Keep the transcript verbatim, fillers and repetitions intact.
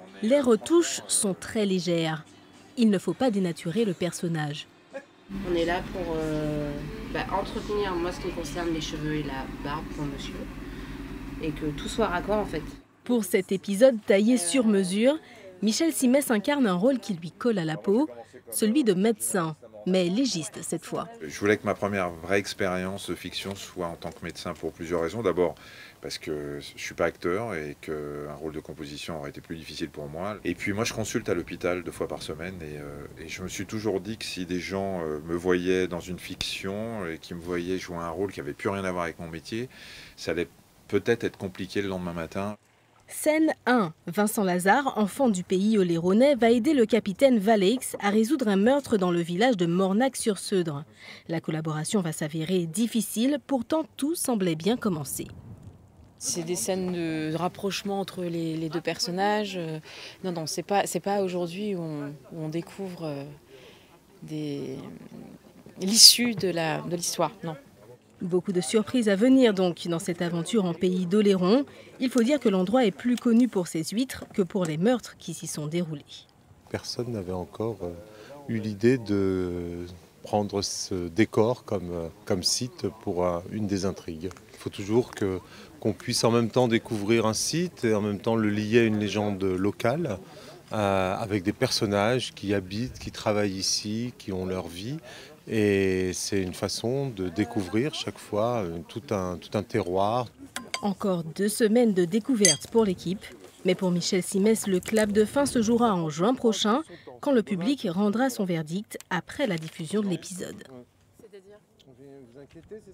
Les retouches sont très légères. Il ne faut pas dénaturer le personnage. On est là pour euh, bah, entretenir, moi, ce qui concerne les cheveux et la barbe pour monsieur, et que tout soit raccord en fait. Pour cet épisode taillé sur mesure, Michel Simès incarne un rôle qui lui colle à la peau, celui de médecin, mais légiste cette fois. Je voulais que ma première vraie expérience de fiction soit en tant que médecin pour plusieurs raisons. D'abord parce que je ne suis pas acteur et qu'un rôle de composition aurait été plus difficile pour moi. Et puis moi je consulte à l'hôpital deux fois par semaine et, euh, et je me suis toujours dit que si des gens euh, me voyaient dans une fiction et qui me voyaient jouer un rôle qui n'avait plus rien à voir avec mon métier, ça allait peut-être être compliqué le lendemain matin. Scène un. Vincent Lazare, enfant du pays oléronais, va aider le capitaine Valeix à résoudre un meurtre dans le village de Mornac-sur-Seudre. La collaboration va s'avérer difficile, pourtant tout semblait bien commencer. C'est des scènes de rapprochement entre les, les deux personnages. Non, non, c'est pas, c'est pas aujourd'hui où on, où on découvre des... l'issue de la, de l'histoire, non. Beaucoup de surprises à venir donc dans cette aventure en pays d'Oléron. Il faut dire que l'endroit est plus connu pour ses huîtres que pour les meurtres qui s'y sont déroulés. Personne n'avait encore eu l'idée de prendre ce décor comme, comme site pour une des intrigues. Il faut toujours que, qu'on puisse en même temps découvrir un site et en même temps le lier à une légende locale, euh, avec des personnages qui habitent, qui travaillent ici, qui ont leur vie. Et c'est une façon de découvrir chaque fois tout un, tout un terroir. Encore deux semaines de découverte pour l'équipe. Mais pour Michel Simès, le clap de fin se jouera en juin prochain, quand le public rendra son verdict après la diffusion de l'épisode. C'est-à-dire ? Vous inquiétez, c'est ça ?